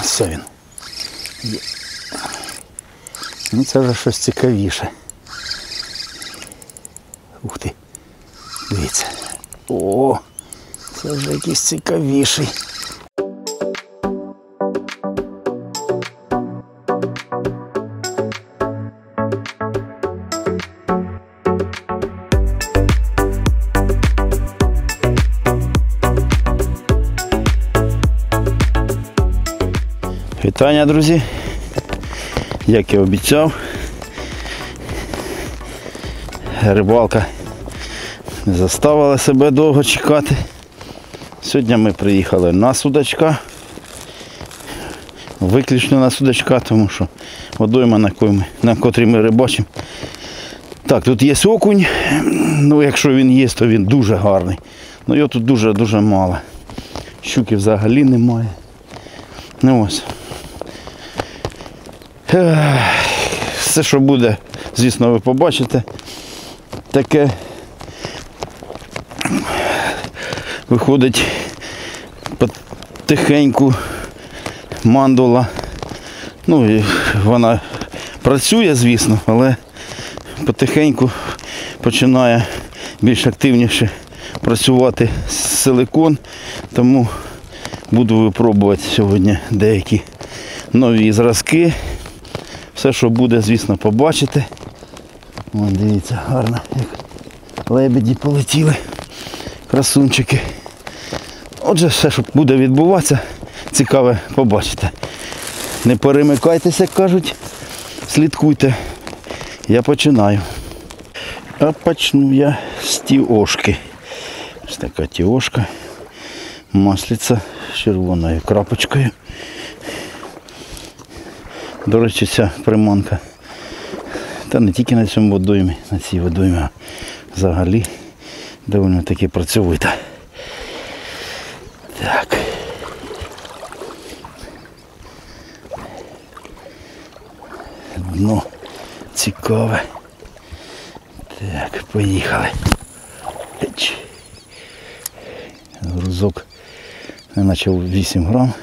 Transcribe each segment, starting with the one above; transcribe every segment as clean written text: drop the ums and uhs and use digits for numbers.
Ось він. Є. Ну це вже щось цікавіше. Ух ти. Дивіться. О, це вже якийсь цікавіший. Вітання, друзі! Як і обіцяв, рибалка не заставила себе довго чекати. Сьогодні ми приїхали на судачка. Виключно на судачка, тому що водойма, на котрій ми рибачимо. Так, тут є окунь. Ну, якщо він є, то він дуже гарний. Ну, його тут дуже мало. Щуки взагалі немає. Ну ось. Все, що буде, звісно, ви побачите. Таке виходить потихеньку мандула. Ну, і вона працює, звісно, але потихеньку починає більш активніше працювати силикон. Тому буду випробувати сьогодні деякі нові зразки. Все, що буде, звісно, побачите. Ось, дивіться, гарно, як лебеді полетіли, красунчики. Отже, все, що буде відбуватися, цікаве побачите. Не перемикайтеся, як кажуть, слідкуйте. Я починаю. А почну я з тіошки. Ось така тіошка, маслиця з червоною крапочкою. До речі, ця приманка, та не тільки на цьому водоймі, на цій водоймі, а взагалі доволі таки працьовита. Так. Дно цікаве. Так, поїхали. Грузок, наче 8 грам.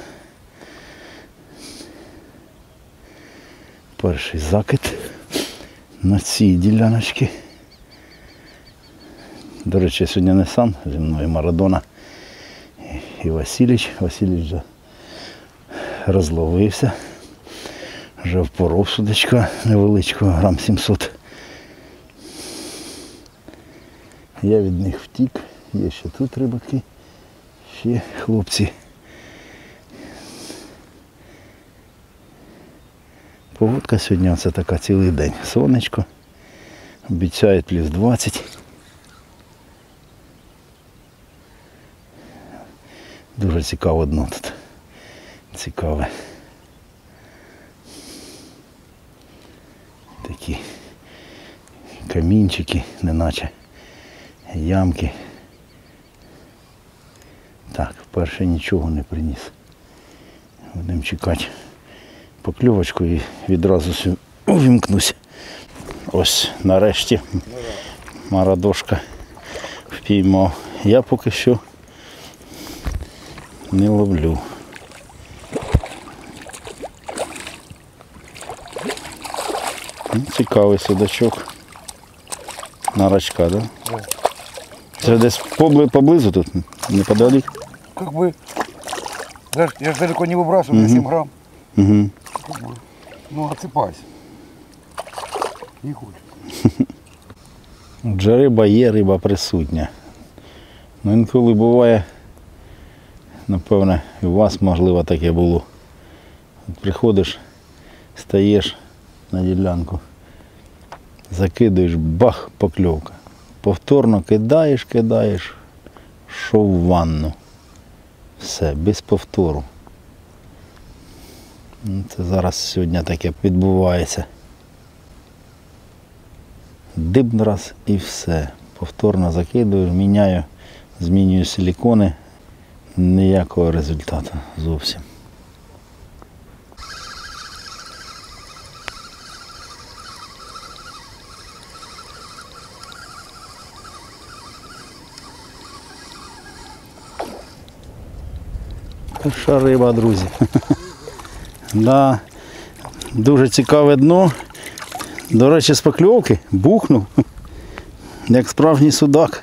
Перший закид на цій діляночці. До речі, сьогодні не сам, зі мною Марадона і Василіч. Василіч вже розловився, вже впоров судачка невеличкого, грам 700. Я від них втік, є ще тут рибаки, ще хлопці. Погодка сьогодні оце така цілий день. Сонечко. Обіцяють плюс 20. Дуже цікаво дно тут. Цікаве. Такі камінчики, неначе ямки. Так, вперше нічого не приніс. Будемо чекати покльовочку і відразу увімкнусь. Ось нарешті Марадошка впіймав. Я поки що не ловлю. Цікавий судачок. На рачка, да? Да. Це десь поблизу тут, неподалік? Как бы, я ж далеко не выбрасываю, 7 грамм. Угу. Ну, отсыпайся. Не хочет. Отже, риба є, риба присутня. Ну, інколи буває, напевне, і у вас, можливо, таке було. От приходиш, стаєш на ділянку, закидаєш, бах, покльовка. Повторно кидаєш, що в ванну. Все, без повтору. Це зараз сьогодні таке відбувається. Диб раз і все. Повторно закидую, міняю, змінюю силікони. Ніякого результату зовсім. Перша риба, друзі. Да. Дуже цікаве дно. До речі, з покльовки бухнув, як справжній судак.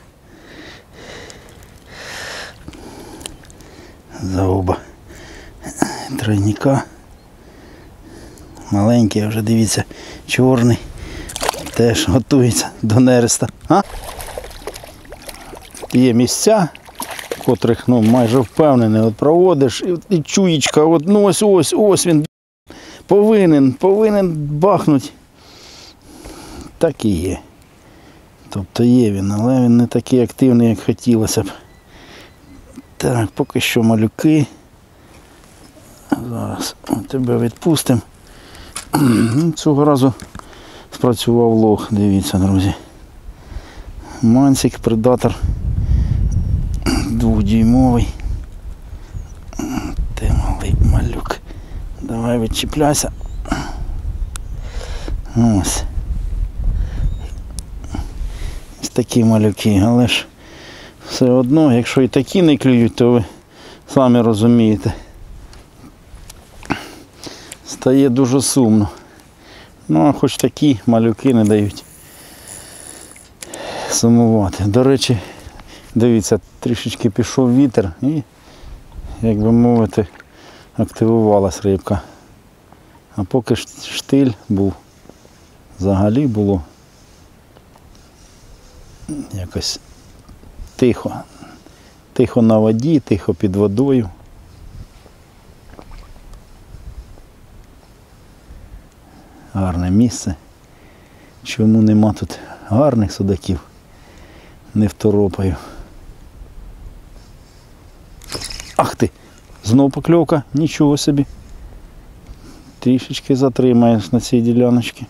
Загуба тройника. Маленький, а вже дивіться, чорний. Теж готується до нереста. Є місця, в котрих майже впевнений, от проводиш і чуєчка, ось він повинен бахнути. Так і є. Тобто є він, але він не такий активний, як хотілося б. Так, поки що малюки. Зараз тебе відпустимо. Цього разу спрацював лох, дивіться, друзі. Мансик, предатор 2-дюймовий. Ти малий малюк. Давай відчіпляйся. Ось. Ось такі малюки, але ж все одно, якщо і такі не клюють, то ви самі розумієте. Стає дуже сумно. Ну, а хоч такі малюки не дають сумувати. До речі, дивіться, трішечки пішов вітер і, як би мовити, активувалась рибка. А поки штиль був, взагалі було якось тихо. Тихо на воді, тихо під водою. Гарне місце. Чому нема тут гарних судаків? Не второпаю. Ах ти! Знов покльовка, нічого собі. Трішечки затримаєш на цій діляночці.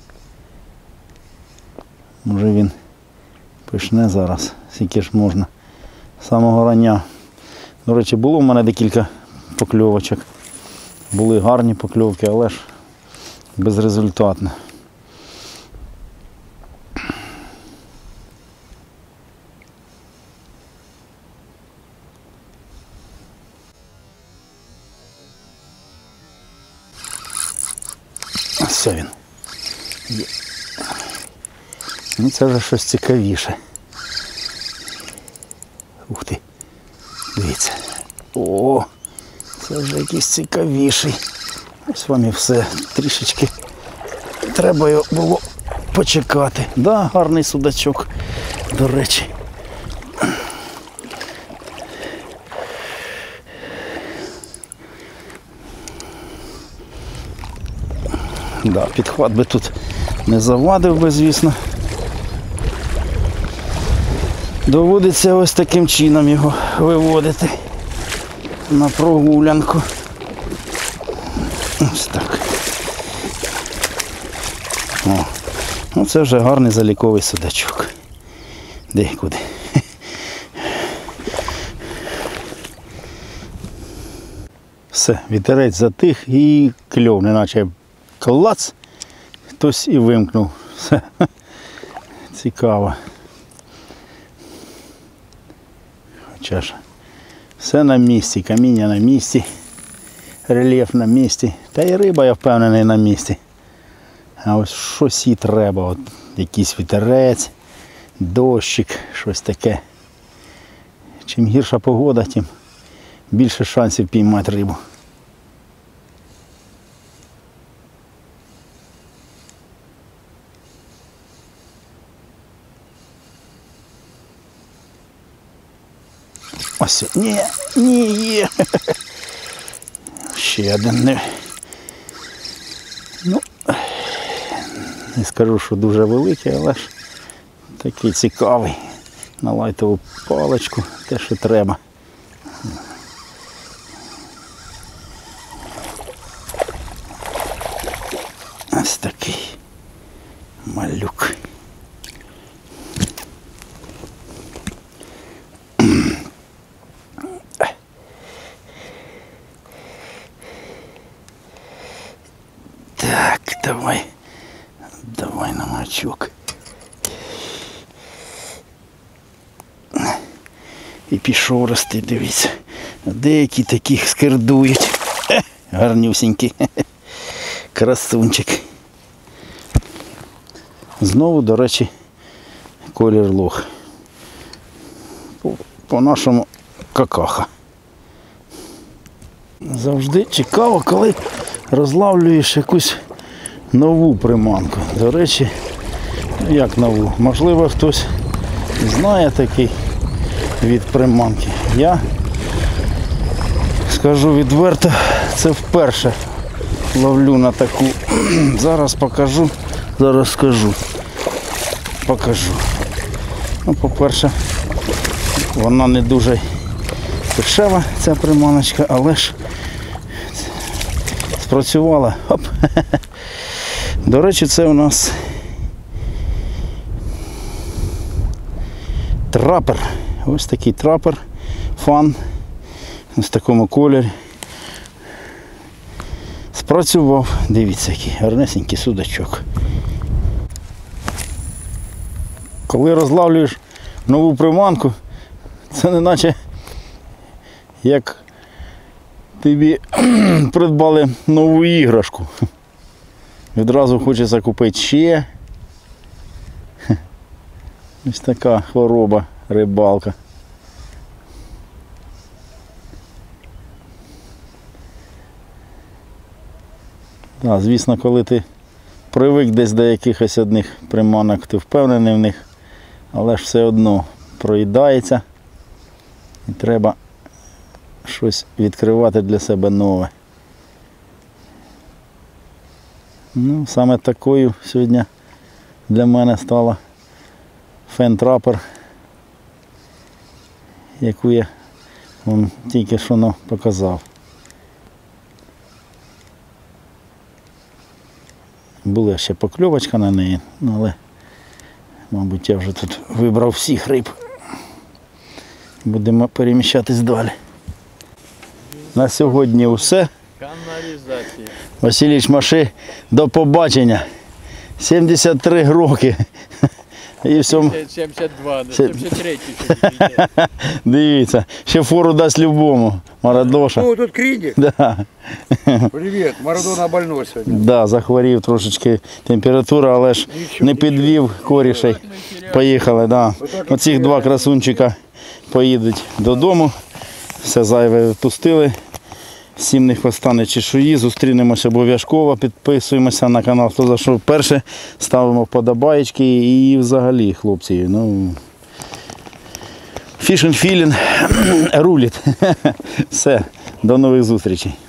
Може він почне зараз, скільки ж можна. З самого рання. До речі, було в мене декілька покльовочок. Були гарні покльовки, але ж безрезультатно. Ось він. Є. Ну це вже щось цікавіше. Ух ти. Дивіться. О, це вже якийсь цікавіший. Ось вам і все. Трішечки треба його було почекати. Да, гарний судачок, до речі. Да, підхват би тут не завадив би, звісно. Доводиться ось таким чином його виводити на прогулянку. Ось так. О, ну це вже гарний заліковий судачок. Де, куди? Все, вітерець затих і кльов, неначе клац, хтось і вимкнув. Все. Цікаво. Хоча ж все на місці, каміння на місці, рельєф на місці, та й риба, я впевнений, на місці. А ось щось їй треба, от якийсь вітерець, дощик, щось таке. Чим гірша погода, тим більше шансів піймати рибу. Ось, ні, є. Ще один не. Ну, не скажу, що дуже великий, але ж такий цікавий. На лайтову паличку, те, що треба. Ось такий малюк. Так, давай на мачок. І пішов рости, дивіться. Деякі таких скирдують. Гарнюсінькі. Красунчик. Знову, до речі, колір лох. По-нашому какаха. Завжди цікаво, коли розлавлюєш якусь нову приманку. До речі, як нову? Можливо, хтось знає такий від приманки. Я скажу відверто, це вперше ловлю на таку. Зараз покажу, зараз скажу. Покажу. Ну, по-перше, вона не дуже дешева, ця приманочка, але ж спрацювала. Хоп. До речі, це у нас трапер. Ось такий трапер, фан. Ось в такому кольорі. Спрацював. Дивіться, який гарнесенький судачок. Коли розлавлюєш нову приманку, це не наче як тобі придбали нову іграшку. Відразу хочеться купити ще. Ось така хвороба, рибалка. Так, звісно, коли ти привик десь до якихось одних приманок, ти впевнений в них, але ж все одно проїдається і треба щось відкривати для себе нове. Ну, саме такою сьогодні для мене стала фен-трапер, яку я вам тільки що показав. Була ще покльовочка на неї, але, мабуть, я вже тут вибрав всіх риб. Будемо переміщатись далі. На сьогодні все. Каналізація. Василіч Маши, до побачення. 73 роки. І всьому... 72, 73 ще йде. Дивіться, ще фору дасть любому. Марадоша. Ну, тут Кридик. Да. Привет, Марадона больной сегодня. Да, захворів трошечки температура, але ж не підвів корішей. Поїхали, да. Оці два красунчика поїдуть додому. Все зайве відпустили. Всім не хвостане чешуї. Зустрінемося обов'язково. Підписуємося на канал, хто зайшов перше. Ставимо вподобаєчки і взагалі, хлопці, ну... Фішн філін рулить. Все, до нових зустрічей.